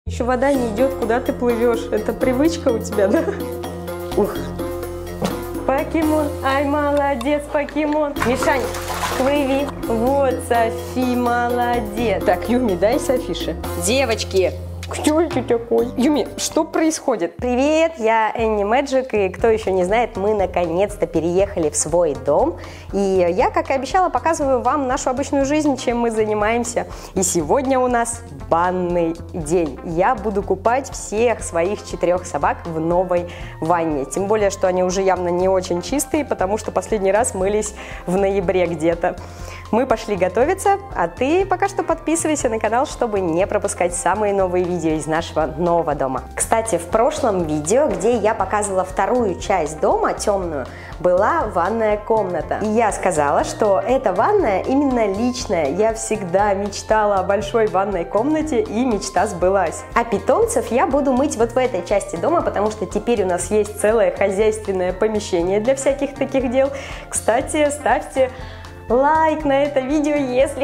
Еще вода не идет, куда ты плывешь. Это привычка у тебя, да? Ух. Покемон, ай, молодец, покемон. Мишань, плыви. Вот, Софи, молодец. Так, Юми, дай Софише. Девочки, кто это такой? Юми, что происходит? Привет, я Энни Мэджик, и кто еще не знает, мы наконец-то переехали в свой дом. И я, как и обещала, показываю вам нашу обычную жизнь, чем мы занимаемся. И сегодня у нас банный день. Я буду купать всех своих 4 собак в новой ванне. Тем более, что они уже явно не очень чистые, потому что последний раз мылись в ноябре где-то. Мы пошли готовиться, а ты пока что подписывайся на канал, чтобы не пропускать самые новые видео из нашего нового дома. Кстати, в прошлом видео, где я показывала вторую часть дома, темную, была ванная комната. И я сказала, что эта ванная именно личная. Я всегда мечтала о большой ванной комнате, и мечта сбылась. А питомцев я буду мыть вот в этой части дома, потому что теперь у нас есть целое хозяйственное помещение для всяких таких дел. Кстати, ставьте лайк на это видео, если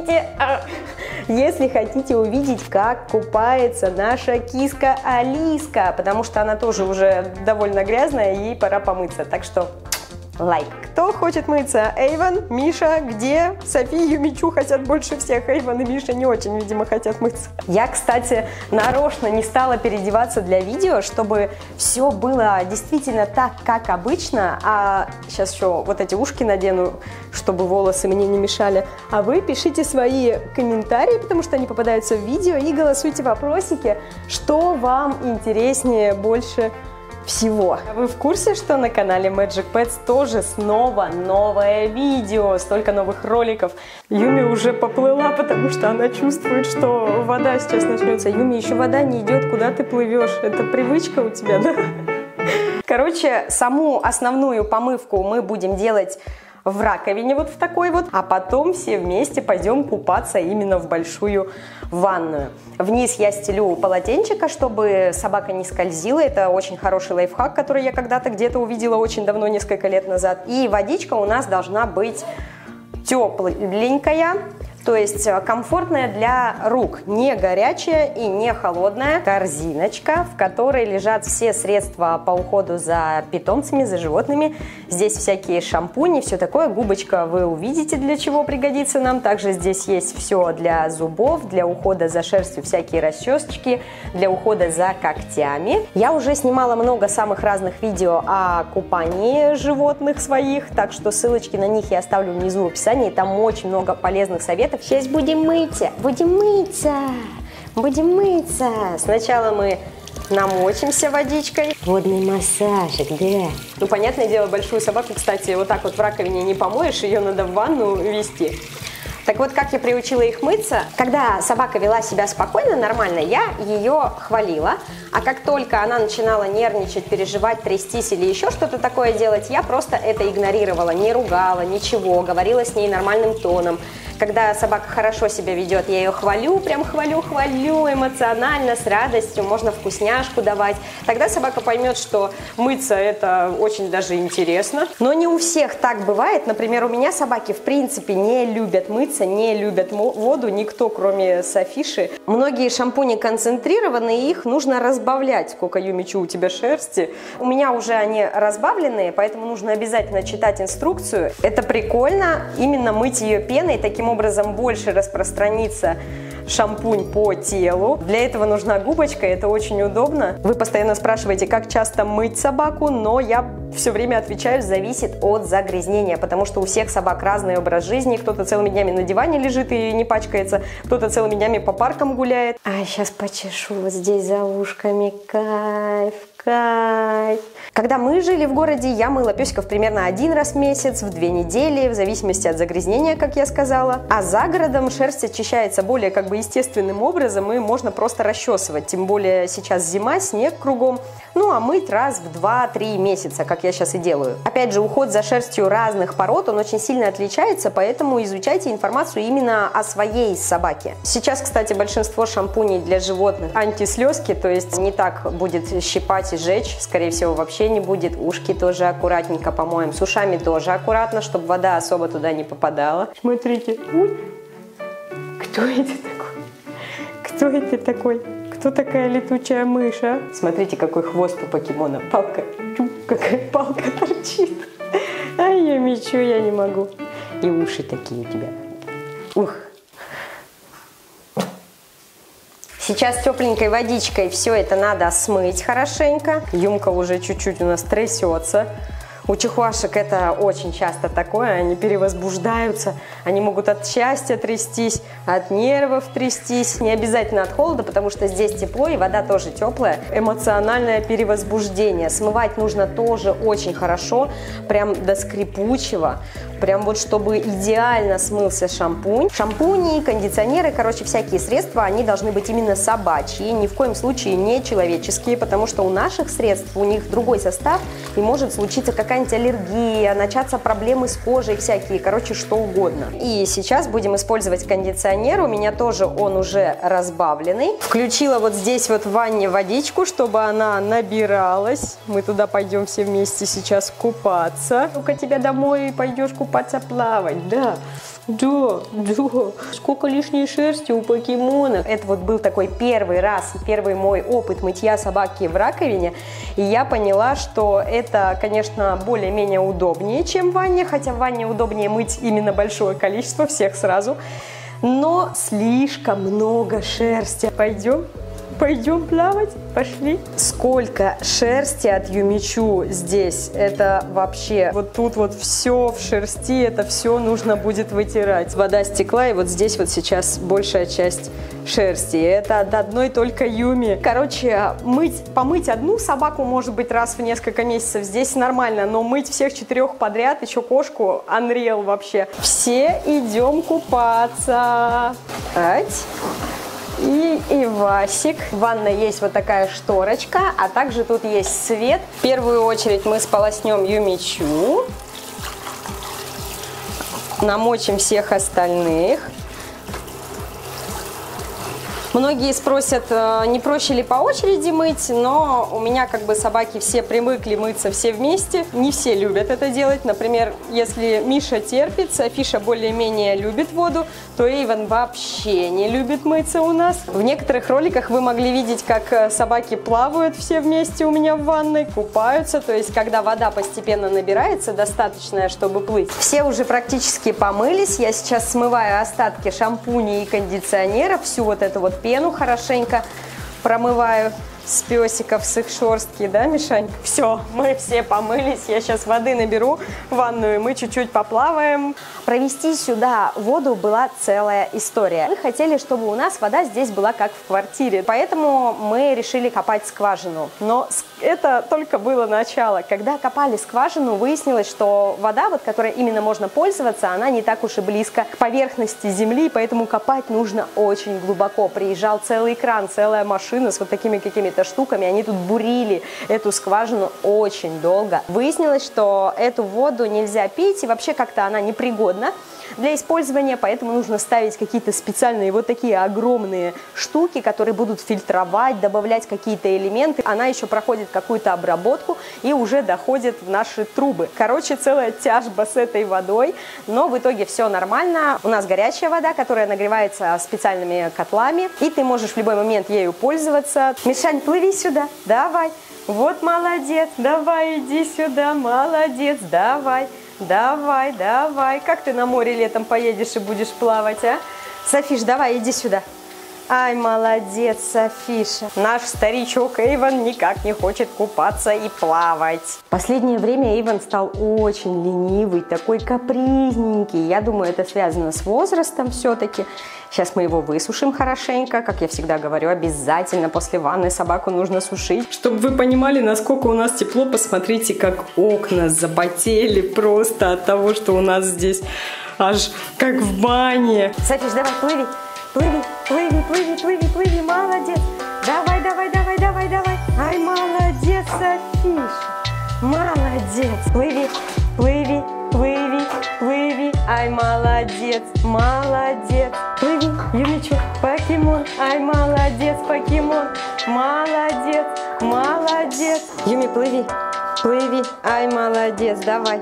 хотите увидеть, как купается наша киска Алиска, потому что она тоже уже довольно грязная, и ей пора помыться, так что лайк. Кто хочет мыться? Эйвен, Миша, где? Софи и Юмичу хотят больше всех. Эйвен и Миша не очень, видимо, хотят мыться. Я, кстати, нарочно не стала переодеваться для видео, чтобы все было действительно так, как обычно. А сейчас еще вот эти ушки надену, чтобы волосы мне не мешали. А вы пишите свои комментарии, потому что они попадаются в видео, и голосуйте вопросики, что вам интереснее больше всего. Вы в курсе, что на канале Magic Pets тоже снова новое видео, столько новых роликов? Юми уже поплыла, потому что она чувствует, что вода сейчас начнется. Юми, еще вода не идет, куда ты плывешь? Это привычка у тебя, да? Короче, саму основную помывку мы будем делать в раковине вот в такой вот, а потом все вместе пойдем купаться именно в большую ванную. Вниз я стелю полотенчика, чтобы собака не скользила. Это очень хороший лайфхак, который я когда-то где-то увидела очень давно, несколько лет назад. И водичка у нас должна быть тепленькая, то есть комфортная для рук, не горячая и не холодная. Корзиночка, в которой лежат все средства по уходу за питомцами, за животными. Здесь всякие шампуни, все такое. Губочка вы увидите, для чего пригодится нам. Также здесь есть все для зубов, для ухода за шерстью, всякие расчесочки, для ухода за когтями. Я уже снимала много самых разных видео о купании животных своих, так что ссылочки на них я оставлю внизу в описании. Там очень много полезных советов. Сейчас будем мыться, будем мыться. Сначала мы намочимся водичкой. Водный массажик, да. Ну, понятное дело, большую собаку, кстати, вот так вот в раковине не помоешь, ее надо в ванну вести. Так вот, как я приучила их мыться, когда собака вела себя спокойно, нормально, я ее хвалила, а как только она начинала нервничать, переживать, трястись или еще что-то такое делать, я просто это игнорировала, не ругала, ничего, говорила с ней нормальным тоном. Когда собака хорошо себя ведет, я ее хвалю, прям хвалю эмоционально, с радостью, можно вкусняшку давать. Тогда собака поймет, что мыться это очень даже интересно. Но не у всех так бывает. Например, у меня собаки в принципе не любят мыться, не любят воду, никто, кроме Софиши. Многие шампуни концентрированные, их нужно разбавлять. Сколько, Юмичу, у тебя шерсти. У меня уже они разбавленные, поэтому нужно обязательно читать инструкцию. Это прикольно, именно мыть ее пеной, таким образом больше распространится шампунь по телу. Для этого нужна губочка, это очень удобно. Вы постоянно спрашиваете, как часто мыть собаку, но я все время отвечаю, зависит от загрязнения, потому что у всех собак разный образ жизни. Кто-то целыми днями на диване лежит и не пачкается, кто-то целыми днями по паркам гуляет. А сейчас почешу вот здесь за ушками, кайф. Когда мы жили в городе, я мыла песиков примерно 1 раз в месяц, в 2 недели, в зависимости от загрязнения, как я сказала. А за городом шерсть очищается более как бы естественным образом, и можно просто расчесывать. Тем более сейчас зима, снег кругом. Ну а мыть раз в 2-3 месяца, как я сейчас и делаю. Опять же, уход за шерстью разных пород, он очень сильно отличается, поэтому изучайте информацию именно о своей собаке. Сейчас, кстати, большинство шампуней для животных антислезки, то есть не так будет щипать и жечь, скорее всего, вообще не будет. Ушки тоже аккуратненько помоем, с ушами тоже аккуратно, чтобы вода особо туда не попадала. Смотрите, ой, кто это такой? Кто это такой? Кто такая летучая мышь, а? Смотрите, какой хвост у покемона. Палка. Какая палка торчит. А я мечу, я не могу. И уши такие у тебя. Ух. Сейчас тепленькой водичкой все это надо смыть хорошенько. Юмка уже чуть-чуть у нас трясется. У чихуашек это очень часто такое, они перевозбуждаются, они могут от счастья трястись, от нервов трястись, не обязательно от холода, потому что здесь тепло и вода тоже теплая. Эмоциональное перевозбуждение. Смывать нужно тоже очень хорошо, прям до скрипучего, прям вот чтобы идеально смылся шампунь. Шампуни, кондиционеры, короче, всякие средства, они должны быть именно собачьи, ни в коем случае не человеческие, потому что у наших средств, у них другой состав, и может случиться какая-нибудь аллергия, начаться проблемы с кожей всякие, короче, что угодно. И сейчас будем использовать кондиционер, у меня тоже он уже разбавленный. Включила вот здесь вот в ванне водичку, чтобы она набиралась. Мы туда пойдем все вместе сейчас купаться. Ну-ка тебя домой пойдешь купаться, плавать, да. Да, да. Сколько лишней шерсти у покемона. Это вот был такой первый раз, первый мой опыт мытья собаки в раковине. И я поняла, что это, конечно, более-менее удобнее, чем в ванне. Хотя в ванне удобнее мыть именно большое количество, всех сразу. Но слишком много шерсти. Пойдем? Пойдем плавать? Пошли. Сколько шерсти от Юмичу здесь. Это вообще, вот тут вот все в шерсти, это все нужно будет вытирать. Вода стекла, и вот здесь вот сейчас большая часть шерсти. Это от одной только Юми. Короче, помыть одну собаку может быть раз в несколько месяцев. Здесь нормально, но мыть всех 4 подряд, еще кошку, unreal вообще. Все идем купаться. И Васик. В ванной есть вот такая шторочка, а также тут есть свет. В первую очередь мы сполоснем Юмичу, намочим всех остальных. Многие спросят, не проще ли по очереди мыть, но у меня как бы собаки все привыкли мыться все вместе. Не все любят это делать. Например, если Миша терпит, Софиша более-менее любит воду, то Эйвен вообще не любит мыться у нас. В некоторых роликах вы могли видеть, как собаки плавают все вместе у меня в ванной, купаются. То есть, когда вода постепенно набирается, достаточная, чтобы плыть. Все уже практически помылись. Я сейчас смываю остатки шампуня и кондиционера, всю вот эту вот пену хорошенько промываю с песиков, с их шерстки, да, Мишань? Все, мы все помылись, я сейчас воды наберу в ванную, мы чуть-чуть поплаваем. Провести сюда воду была целая история. Мы хотели, чтобы у нас вода здесь была как в квартире, поэтому мы решили копать скважину. Но это только было начало. Когда копали скважину, выяснилось, что вода, вот, которой именно можно пользоваться, она не так уж и близко к поверхности земли, поэтому копать нужно очень глубоко. Приезжал целый кран, целая машина с вот такими какими-то штуками, они тут бурили эту скважину очень долго. Выяснилось, что эту воду нельзя пить, и вообще как-то она непригодна для использования, поэтому нужно ставить какие-то специальные вот такие огромные штуки, которые будут фильтровать, добавлять какие-то элементы. Она еще проходит какую-то обработку и уже доходит в наши трубы. Короче, целая тяжба с этой водой, но в итоге все нормально. У нас горячая вода, которая нагревается специальными котлами, и ты можешь в любой момент ею пользоваться. Мишань, плыви сюда, давай. Вот молодец, давай, иди сюда, молодец, давай. Давай, давай. Как ты на море летом поедешь и будешь плавать, а? Софиш, давай, иди сюда. Ай, молодец, Софиша. Наш старичок Эйвен никак не хочет купаться и плавать. В последнее время Эйвен стал очень ленивый, такой капризненький. Я думаю, это связано с возрастом все-таки. Сейчас мы его высушим хорошенько. Как я всегда говорю, обязательно после ванны собаку нужно сушить. Чтобы вы понимали, насколько у нас тепло, посмотрите, как окна запотели просто от того, что у нас здесь аж как в бане. Софиш, давай, плыви. Плыви, плыви, плыви, плыви, плыви, молодец. Давай, давай, давай, давай, давай. Ай, молодец, Софиша. Молодец. Плыви, плыви, плыви, плыви. Ай, молодец, молодец. Плыви, Юмичу, покемон. Ай, молодец, покемон. Молодец, молодец. Юми, плыви, плыви. Ай, молодец, давай.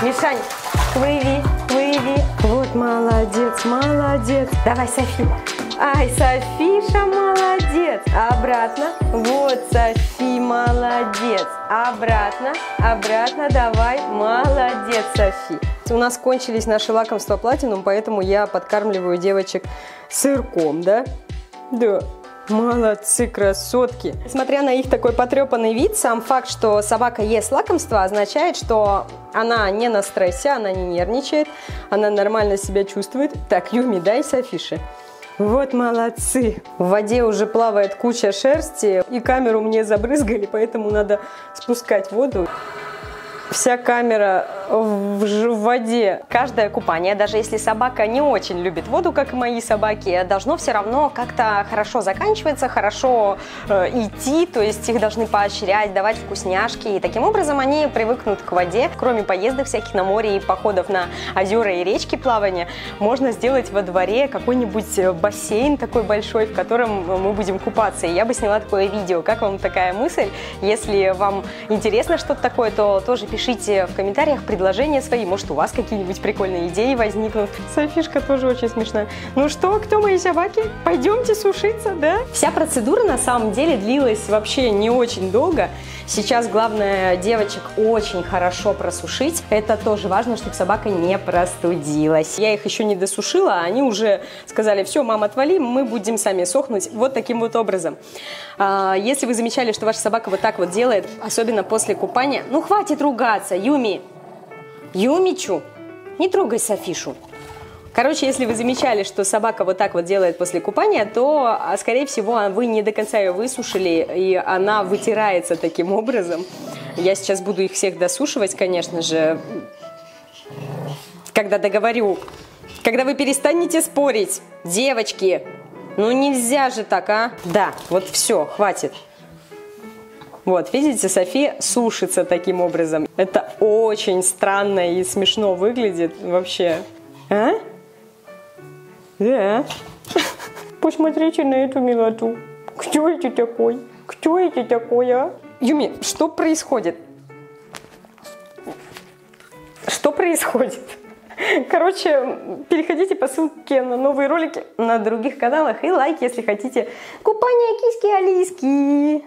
Мишань, плыви, плыви. Вот молодец, молодец. Давай, Софи. Ай, Софиша молодец. Обратно. Вот, Софи, молодец. Обратно, обратно, давай. Молодец, Софи. У нас кончились наши лакомства Platinum, поэтому я подкармливаю девочек сырком, да? Да. Молодцы, красотки. Несмотря на их такой потрепанный вид, сам факт, что собака ест лакомство, означает, что она не на стрессе, она не нервничает, она нормально себя чувствует. Так, Юми, дай Софише. Вот молодцы. В воде уже плавает куча шерсти, и камеру мне забрызгали, поэтому надо спускать воду. Вся камера в воде. Каждое купание, даже если собака не очень любит воду, как и мои собаки, должно все равно как-то хорошо заканчиваться, хорошо идти, то есть их должны поощрять, давать вкусняшки, и таким образом они привыкнут к воде. Кроме поездок всяких на море и походов на озера и речки плавания, можно сделать во дворе какой-нибудь бассейн такой большой, в котором мы будем купаться. И я бы сняла такое видео. Как вам такая мысль? Если вам интересно что-то такое, то тоже пишите в комментариях предложения свои. Может, у вас какие-нибудь прикольные идеи возникнут. Софишка тоже очень смешная. Ну что, кто мои собаки? Пойдемте сушиться, да? Вся процедура на самом деле длилась вообще не очень долго. Сейчас главное девочек очень хорошо просушить. Это тоже важно, чтобы собака не простудилась. Я их еще не досушила, а они уже сказали: все, мам, отвали, мы будем сами сохнуть вот таким вот образом. Если вы замечали, что ваша собака вот так вот делает, особенно после купания, ну хватит ругаться, Юми! Юмичу, не трогай Софишу. Короче, если вы замечали, что собака вот так вот делает после купания, то, скорее всего, вы не до конца ее высушили, и она вытирается таким образом. Я сейчас буду их всех досушивать, конечно же, когда договорю. Когда вы перестанете спорить, девочки, ну нельзя же так, а? Да, вот все, хватит. Вот, видите, Софи сушится таким образом. Это очень странно и смешно выглядит вообще. А? Да. Посмотрите на эту милоту. Кто это такой? Кто это такой, а? Юми, что происходит? Что происходит? Короче, переходите по ссылке на новые ролики на других каналах и лайк, если хотите. Купание киски Алиски.